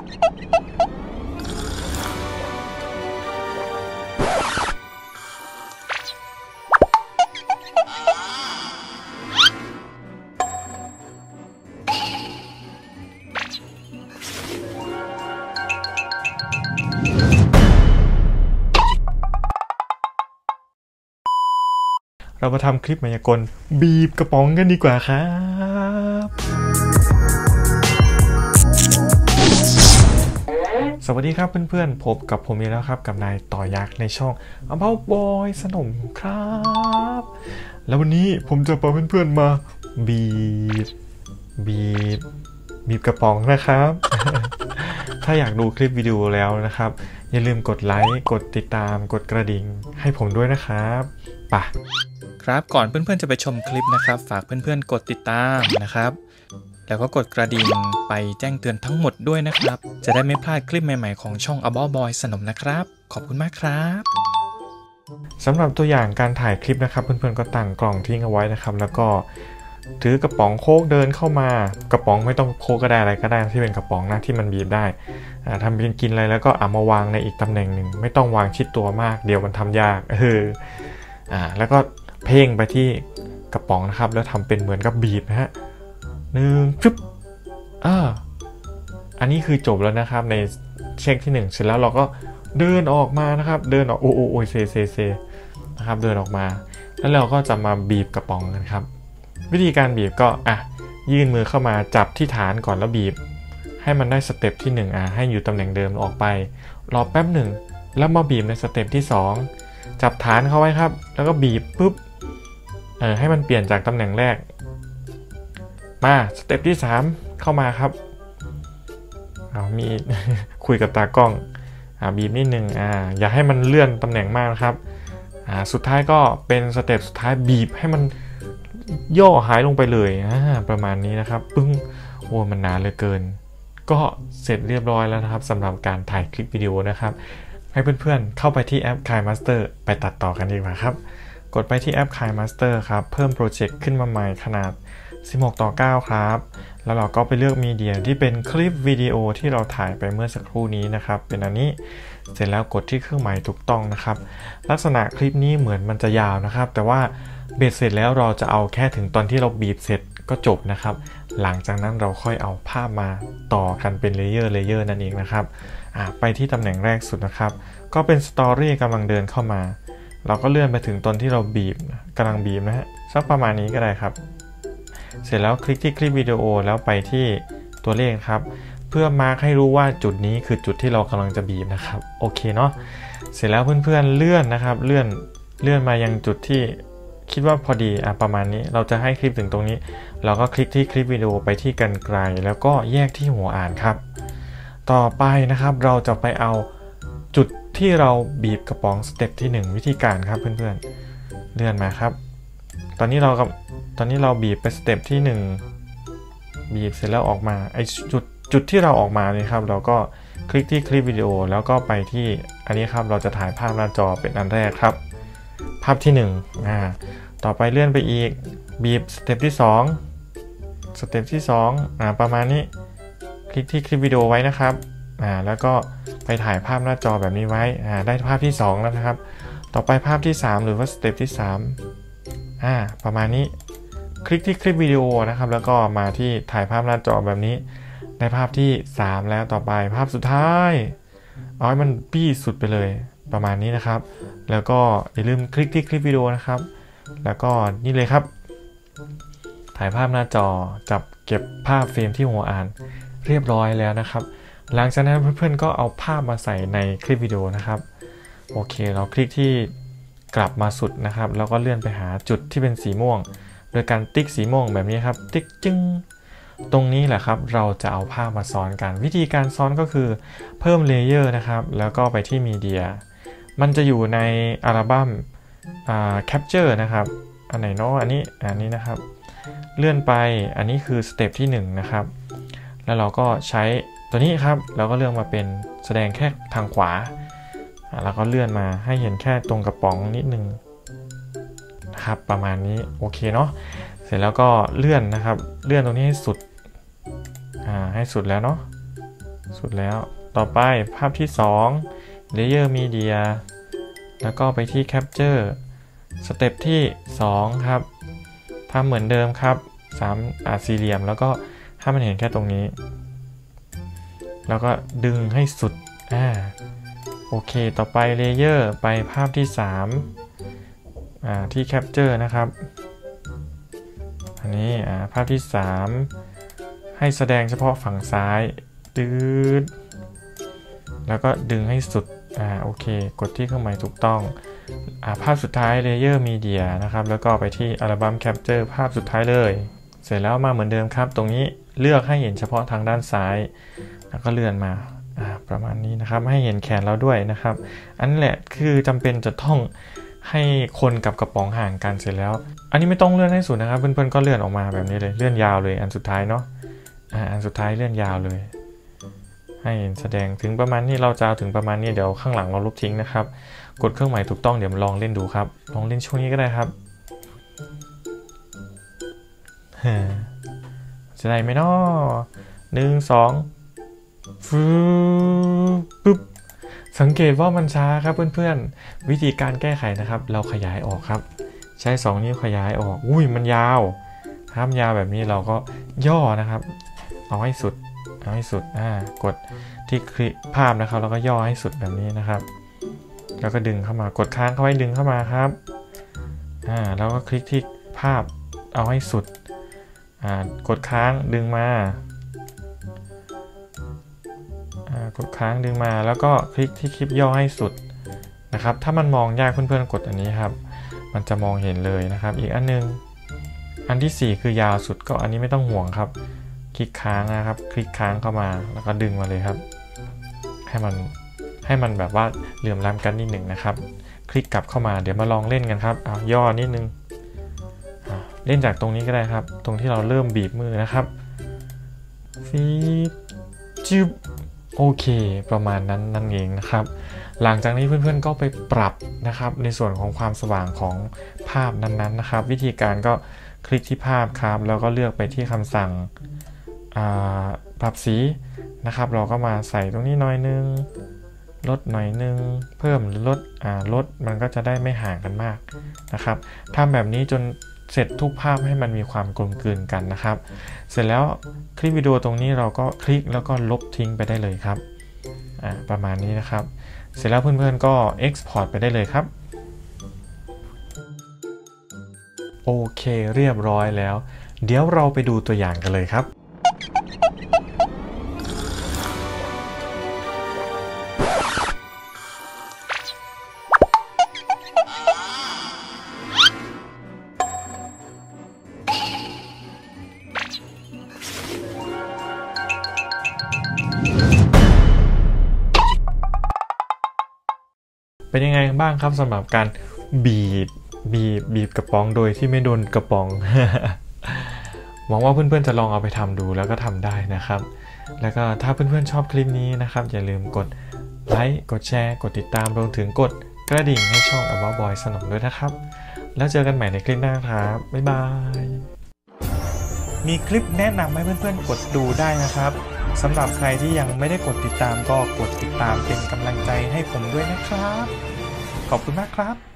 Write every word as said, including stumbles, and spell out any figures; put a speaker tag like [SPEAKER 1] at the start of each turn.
[SPEAKER 1] เรามาทำคลิปมายากลบีบกระป๋องกันดีกว่าครับสวัสดีครับเพื่อนๆพบกับผมอีกแล้วครับกับนายต่อยักษ์ในช่อง About Boy สนมครับแล้ววันนี้ผมจะพาเพื่อนๆมาบีบบีบบีบกระป๋องนะครับ ถ้าอยากดูคลิปวิดีโอแล้วนะครับอย่าลืมกดไลค์กดติดตามกดกระดิ่งให้ผมด้วยนะครับป่ะครับก่อนเพื่อนๆจะไปชมคลิปนะครับฝากเพื่อนๆกดติดตามนะครับแล้วก็กดกระดิ่งไปแจ้งเตือนทั้งหมดด้วยนะครับจะได้ไม่พลาดคลิปใหม่ๆของช่อง About Boy สนมนะครับขอบคุณมากครับสำหรับตัวอย่างการถ่ายคลิปนะครับเพื่อนๆก็ตั้งกล่องทิ้งเอาไว้นะครับแล้วก็ถือกระป๋องโค้กเดินเข้ามากระป๋องไม่ต้องโค้กก็ได้อะไรก็ได้ที่เป็นกระป๋องนะที่มันบีบได้ทำเป็นกินอะไรแล้วก็เอามาวางในอีกตำแหน่งหนึ่งไม่ต้องวางชิดตัวมากเดี๋ยวมันทำยากเอออ่าแล้วก็เพ่งไปที่กระป๋องนะครับแล้วทำเป็นเหมือนกับบีบนะฮะหนึ่งฟึบอ่าอันนี้คือจบแล้วนะครับในเช็คที่หนึ่งเสร็จแล้วเราก็เดินออกมานะครับเดินออกโอ้โอ้โอ้เซเซเซนะครับเดินออกมาแล้วเราก็จะมาบีบกระป๋องกันครับวิธีการบีบก็อ่ะยื่นมือเข้ามาจับที่ฐานก่อนแล้วบีบให้มันได้สเต็ปที่หนึ่งอ่ะให้อยู่ตำแหน่งเดิมออกไปรอแป๊บหนึ่งแล้วมาบีบในสเต็ปที่สองจับฐานเข้าไว้ครับแล้วก็บีบปุ๊บเออให้มันเปลี่ยนจากตำแหน่งแรกมาสเต็ปที่สามเข้ามาครับเอามี คุยกับตากล้องอ่าบีบนิดนึงอ่าอย่าให้มันเลื่อนตำแหน่งมากนะครับอ่าสุดท้ายก็เป็นสเต็ปสุดท้ายบีบให้มันย่อหายลงไปเลยอ่าประมาณนี้นะครับปึ้งโอ้มันนานเหลือเกินก็เสร็จเรียบร้อยแล้วนะครับสำหรับการถ่ายคลิปวิดีโอนะครับให้เพื่อนๆเข้าไปที่แอป KineMaster ไปตัดต่อกันดีกว่าครับกดไปที่แอป KineMaster ครับเพิ่มโปรเจกต์ขึ้นมาใหม่ขนาดสิบหกต่อเก้าครับแล้วเราก็ไปเลือกมีเดียที่เป็นคลิปวิดีโอที่เราถ่ายไปเมื่อสักครู่นี้นะครับเป็นอันนี้เสร็จแล้วกดที่เครื่องหมายถูกต้องนะครับลักษณะคลิปนี้เหมือนมันจะยาวนะครับแต่ว่าเบ็ดเสร็จแล้วเราจะเอาแค่ถึงตอนที่เราบีบเสร็จก็จบนะครับหลังจากนั้นเราค่อยเอาภาพมาต่อกันเป็นเลเยอร์เลเยอร์นั่นเองนะครับไปที่ตำแหน่งแรกสุดนะครับก็เป็นสตอรี่กำลังเดินเข้ามาเราก็เลื่อนไปถึงตอนที่เราบีบกำลังบีบนะฮะสักประมาณนี้ก็ได้ครับเสร็จแล้วคลิกที่คลิปวิดีโอแล้วไปที่ตัวเลขครับเพื่อมาร์คให้รู้ว่าจุดนี้คือจุดที่เรากำลังจะบีบนะครับโอเคเนาะเสร็จแล้วเพื่อนๆเลื่อนนะครับเลื่อนเลื่อนมายังจุดที่คิดว่าพอดีอ่ะประมาณนี้เราจะให้คลิปถึงตรงนี้เราก็คลิกที่คลิปวิดีโอไปที่กรรไกรแล้วก็แยกที่หัวอ่านครับต่อไปนะครับเราจะไปเอาจุดที่เราบีบกระป๋องสเต็ปที่หนึ่งวิธีการครับเพื่อนๆเลื่อนมาครับตอนนี้เรากับตอนนี้เราบีบไปสเต็ปที่หนึ่งบีบเสร็จแล้วออกมาไอจุดจุดที่เราออกมาเนี่ยครับเราก็คลิกที่คลิปวิดีโอแล้วก็ไปที่อันนี้ครับเราจะถ่ายภาพหน้าจอเป็นอันแรกครับภาพที่หนึ่งอ่าต่อไปเลื่อนไปอีกบีบสเต็ปที่สองสเต็ปที่สองอ่าประมาณนี้คลิกที่คลิปวิดีโอไว้นะครับอ่าแล้วก็ไปถ่ายภาพหน้าจอแบบนี้ไว้อ่าได้ภาพที่สองแล้วนะครับต่อไปภาพที่สามหรือว่าสเต็ปที่สามอ่าประมาณนี้คลิกที่คลิปวิดีโอนะครับแล้วก็มาที่ถ่ายภาพหน้าจอแบบนี้ได้ภาพที่สามแล้วต่อไปภาพสุดท้ายเอาให้มันปี้สุดไปเลยประมาณนี้นะครับแล้วก็อย่าลืมคลิกที่คลิปวิดีโอนะครับแล้วก็นี่เลยครับถ่ายภาพหน้าจอจับเก็บภาพเฟรมที่หัวอ่านเรียบร้อยแล้วนะครับหลังจากนั้นเพื่อนๆก็เอาภาพมาใส่ในคลิปวิดีโอนะครับโอเคเราคลิกที่กลับมาสุดนะครับแล้วก็เลื่อนไปหาจุดที่เป็นสีม่วงโดยการติ๊กสีม่วงแบบนี้ครับติ๊กจึ้งตรงนี้แหละครับเราจะเอาภาพมาซ้อนกันวิธีการซ้อนก็คือเพิ่มเลเยอร์นะครับแล้วก็ไปที่มีเดียมันจะอยู่ในอัลบั้มแคปเจอร์นะครับอันไหนเนาะอันนี้อันนี้นะครับเลื่อนไปอันนี้คือสเต็ปที่หนึ่งนะครับแล้วเราก็ใช้ตัวนี้ครับเราก็เลือกมาเป็นแสดงแค่ทางขวาแล้วก็เลื่อนมาให้เห็นแค่ตรงกระป๋องนิดนึงนะครับประมาณนี้โอเคเนาะเสร็จแล้วก็เลื่อนนะครับเลื่อนตรงนี้ให้สุดอ่าให้สุดแล้วเนาะสุดแล้วต่อไปภาพที่สอง Layer Media แล้วก็ไปที่ Capture สเต็ปที่สองครับทำเหมือนเดิมครับสามอาสี่เหลี่ยมแล้วก็ให้มันเห็นแค่ตรงนี้แล้วก็ดึงให้สุดอ่าโอเคต่อไป Layer ไปภาพที่สามอ่าที่ Capture นะครับอันนี้อ่าภาพที่สามให้แสดงเฉพาะฝั่งซ้ายตืดแล้วก็ดึงให้สุดอ่าโอเคกดที่เครื่องหมายถูกต้องอ่าภาพสุดท้าย Layer Media นะครับแล้วก็ไปที่อัลบั้ม Capture ภาพสุดท้ายเลยเสร็จแล้วมาเหมือนเดิมครับตรงนี้เลือกให้เห็นเฉพาะทางด้านซ้ายแล้วก็เลื่อนมาอ่าประมาณนี้นะครับให้เห็นแขนเราด้วยนะครับอันนี้แหละคือจำเป็นจะต้องให้คนกับกระป๋องห่างกันเสร็จแล้วอันนี้ไม่ต้องเลื่อนให้สุดนะครับเพื่อนๆก็เลื่อนออกมาแบบนี้เลยเลื่อนยาวเลยอันสุดท้ายเนาะอ่าอันสุดท้ายเลื่อนยาวเลยให้เห็นแสดงถึงประมาณนี้เราจะเอาถึงประมาณนี้เดี๋ยวข้างหลังเราลบทิ้งนะครับกดเครื่องหมายถูกต้องเดี๋ยวมาลองเล่นดูครับลองเล่นช่วงนี้ก็ได้ครับจะได้ไหมเนาะหนึ่งสองฟูปุ๊บสังเกตว่ามันช้าครับเพื่อนๆวิธีการแก้ไขนะครับเราขยายออกครับใช้สองนิ้วขยายออกอุ้ยมันยาวถ้ายาวแบบนี้เราก็ย่อนะครับเอาให้สุดเอาให้สุดอ่ากดที่คลิกภาพนะครับแล้วก็ย่อให้สุดแบบนี้นะครับแล้วก็ดึงเข้ามากดค้างเข้าไว้ดึงเข้ามาครับอ่าแล้วก็คลิกที่ภาพเอาให้สุดอ่ากดค้างดึงมากดค้างดึงมาแล้วก็คลิกที่คลิปย่อให้สุดนะครับถ้ามันมองยากเพื่อนๆกดอันนี้ครับมันจะมองเห็นเลยนะครับอีกอันนึงอันที่สี่คือยาวสุดก็อันนี้ไม่ต้องห่วงครับคลิกค้างนะครับคลิกค้างเข้ามาแล้วก็ดึงมาเลยครับให้มันให้มันแบบว่าเหลื่อมล้ำกันนิดหนึ่งนะครับคลิกกลับเข้ามาเดี๋ยวมาลองเล่นกันครับเอาย่อนิดนึงเล่นจากตรงนี้ก็ได้ครับตรงที่เราเริ่มบีบมือนะครับฟีบจึ๊บโอเคประมาณนั้นนั่นเองนะครับหลังจากนี้เพื่อนๆก็ไปปรับนะครับในส่วนของความสว่างของภาพนั้นๆนะครับวิธีการก็คลิกที่ภาพครับแล้วก็เลือกไปที่คำสั่งปรับสีนะครับเราก็มาใส่ตรงนี้หน่อยนึงลดหน่อยนึงเพิ่มหรือลดลดมันก็จะได้ไม่ห่างกันมากนะครับทำแบบนี้จนเสร็จทุกภาพให้มันมีความกลมกลืนกันนะครับเสร็จแล้วคลิปวิดีโอตรงนี้เราก็คลิกแล้วก็ลบทิ้งไปได้เลยครับประมาณนี้นะครับเสร็จแล้วเพื่อนๆก็ Export ไปได้เลยครับโอเคเรียบร้อยแล้วเดี๋ยวเราไปดูตัวอย่างกันเลยครับเป็นยังไงบ้างครับสำหรับการบีบบีบบีบกระป๋องโดยที่ไม่โดนกระป๋อง หวังว่าเพื่อนๆจะลองเอาไปทำดูแล้วก็ทำได้นะครับแล้วก็ถ้าเพื่อนๆชอบคลิปนี้นะครับอย่าลืมกดไลค์กดแชร์กดติดตามรวมถึงกดกระดิ่งให้ช่อง About Boy สนมด้วยนะครับแล้วเจอกันใหม่ในคลิปหน้าครับบ๊ายบายมีคลิปแนะนำให้เพื่อนๆกดดูได้นะครับสำหรับใครที่ยังไม่ได้กดติดตามก็กดติดตามเป็นกำลังใจให้ผมด้วยนะครับขอบคุณมากครับ